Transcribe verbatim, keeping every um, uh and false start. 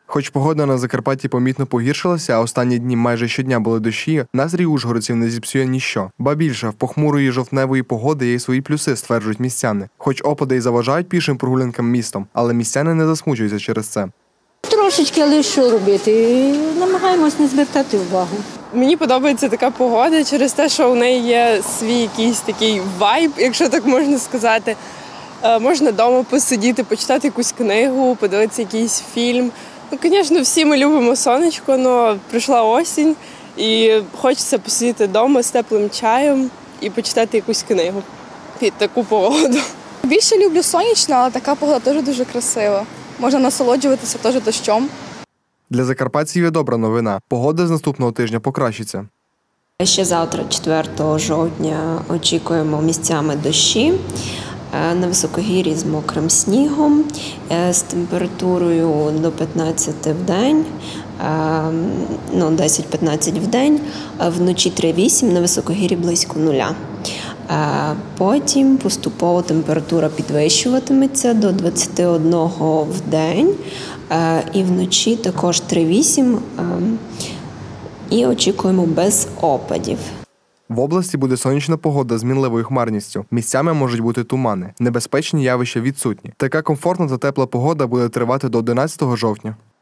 Хоч погода на Закарпатті помітно погіршилася, а останні дні майже щодня були дощі, настрій ужгородців не зіпсує ніщо. Ба більше, в похмурої жовтневої погоди є й свої плюси, стверджують містяни. Хоч опади й заважають пішим прогулянкам містом, але містяни не засмучуються через це. Трошечки, але що робити? Намагаємось не звертати увагу. Мені подобається така погода через те, що у неї є свій якийсь такий вайб, якщо так можна сказати. Можна вдома посидіти, почитати якусь книгу, подивитися якийсь фільм. Ну, звісно, всі ми любимо сонечко, але прийшла осінь і хочеться посидіти вдома з теплим чаєм і почитати якусь книгу під таку погоду. Більше люблю сонячну, але така погода теж дуже красива. Можна насолоджуватися теж дощом. Для закарпатців є добра новина. Погода з наступного тижня покращиться. Ще завтра, четвертого жовтня, очікуємо місцями дощі. На високогір'ї з мокрим снігом, з температурою до п'ятнадцяти в день, ну, десять-п'ятнадцять в день, вночі три-вісім, на високогір'ї близько нуля. Потім поступово температура підвищуватиметься до двадцяти одного в день, і вночі також три-вісім, і очікуємо без опадів. В області буде сонячна погода з мінливою хмарністю. Місцями можуть бути тумани. Небезпечні явища відсутні. Така комфортна та тепла погода буде тривати до одинадцятого жовтня.